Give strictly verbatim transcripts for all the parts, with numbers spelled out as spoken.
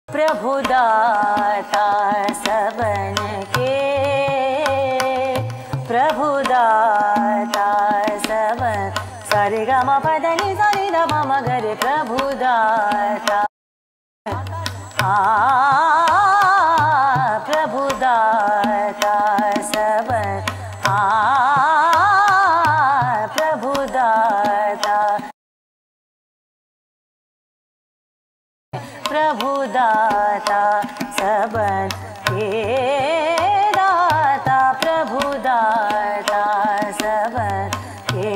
प्रभुदाता सबन के, प्रभुदाता सबन सारे ग म प ध नि सा नि ध प म ग रे प्रभुदाता आ प्रभुदाता सबन आ प्रभुदाता प्रभुदाता सबन के दाता प्रभुदाता सबन के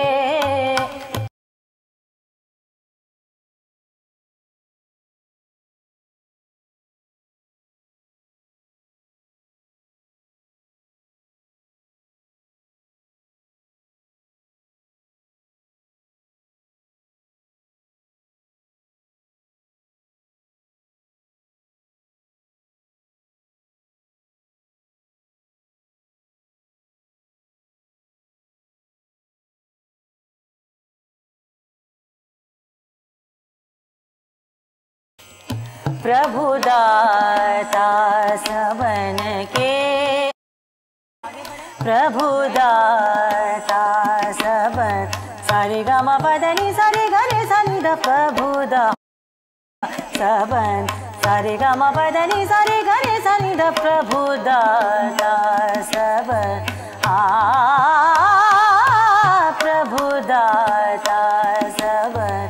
प्रभुदाता सबन के, प्रभुदाता सबन सारे ग म प ध नि सा रे ग रे सा नि ध प्रभुदा सबन सारे ग म प ध नि सा रे ग रे सा नि ध प्रभुदाता सबन आ प्रभुदाता सबन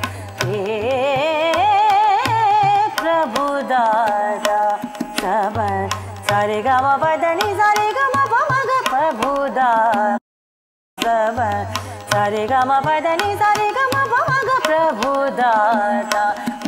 प्रभुदाता सबन सारे ग म प ध नि सा रे ग म प म ग प्रभुदा सबन सारे ग म प ध नि सा रे ग म प म ग प्रभुदाता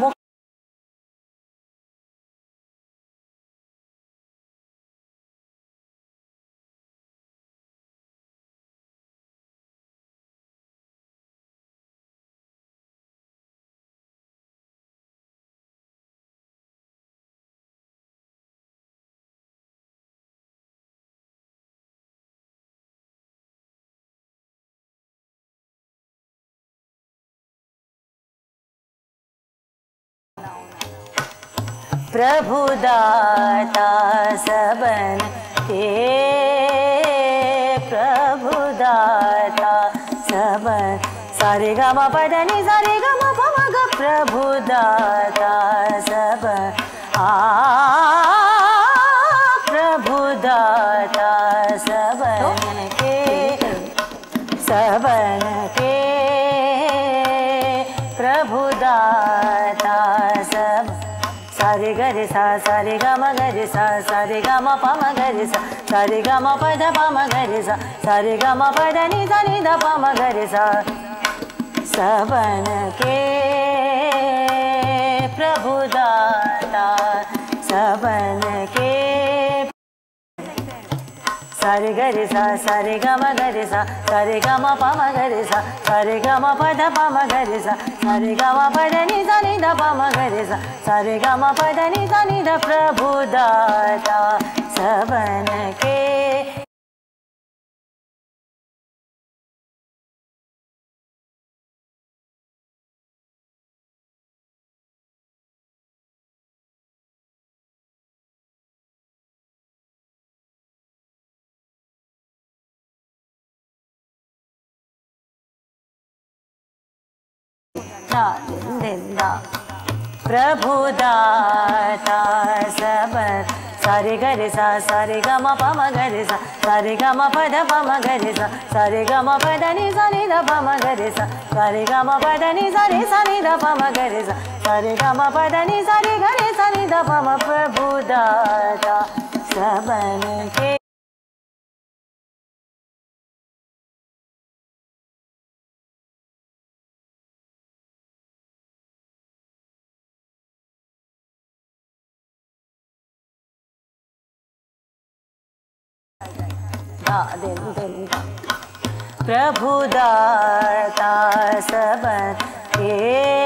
प्रभुदाता सबन के, प्रभुदाता सबन सारे ग म प ध नि सा रे ग म प म ग प्रभुदाता सबन आ प्रभुदाता सबन के, सबन के प्रभुदाता सब सारे ग रे सा सारे ग म ग रे सा सारे ग म प म ग रे सा सारे ग म प ध प म ग रे सा सारे ग म प ध नि सा नि ध प म ग रे सा सबन के प्रभुदाता सबन के सारे ग रे सा सारे ग म ग रे सा सारे ग म प म ग रे सा सारे ग म प ध प म ग रे सा सारे ग म प ध नि सा नि ध प म ग रे सा सारे ग म प ध नि सा नि ध प्रभुदाता सबन के प्रभुदाता सबन सारे ग रे सा सारे ग म प म ग रे सा सारे ग म प ध प म ग रे सा सारे ग म प ध नि सा नि ध प म ग रे सा सारे ग म प ध नि सा रे सा नि ध प म ग रे सा सारे ग म प ध नि सा रे ग रे सा नि ध प म प्रभुदाता सबन के प्रभुदाता सबन के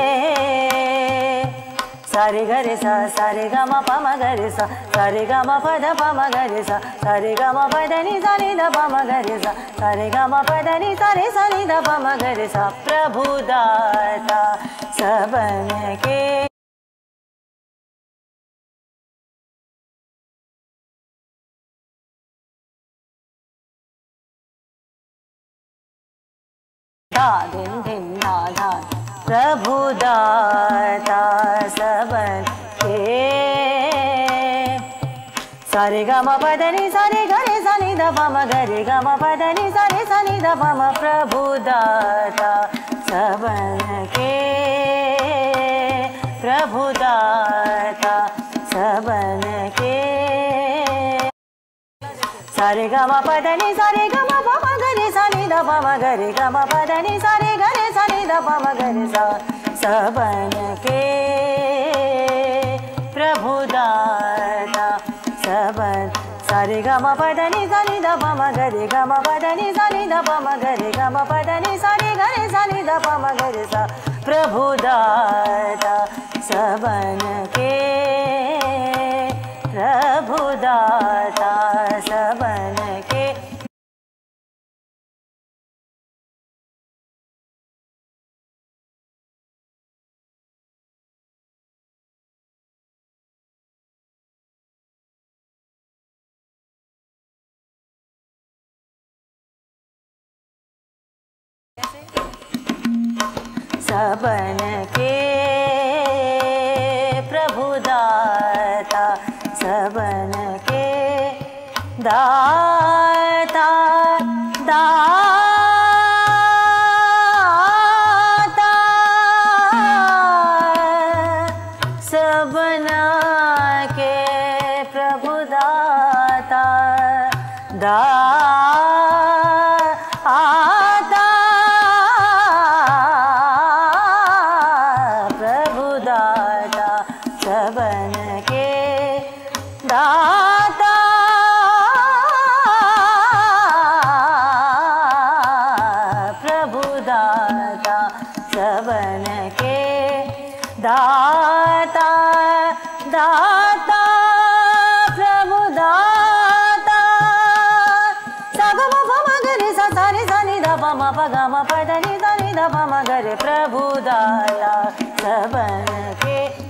सारे ग रे सा सारे ग म प म ग रे सा सारे ग म प ध प म ग रे सा सारे ग म प ध नि सा नि ध प म ग रे सा सारे ग म प ध नि सा रे सा नि ध प म ग रे सा प्रभुदाता सबन के धा धिन धिन धा धा प्रभु दाता सबन के सारे ग म प ध नि सा रे ग रे सा नि ध प म ग रे ग म प ध नि सा रे सा नि ध प म प्रभु दाता सबन के प्रभु दाता सबन के सारे ग म प ध नि सा रे ग म प म ग रे सा नि ध प म ग रे ग म प ध नि सा रे ग रे सा नि ध प म ग रे सा सबन के प्रभु दाता सबन सारे ग म प ध नि सा नि ध प म ग रे ग म प ध नि सा नि ध प म ग रे ग म प ध नि सा रे ग रे सा नि ध प म ग रे सा प्रभु दाता सबन के प्रभु दाता सबन के सबन के प्रभु दाता सबन के दाता दाता सबना के प्रभु दाता दाता प्रभु दाता सबन के दाता प्रभु दाता सबन के दाता दाता प्रभु दाता सा ग म प म ग रे सा सा रे सा नि ध प म प ग म प ध नि सा नि ध प म ग रे प्रभु दाता सबन के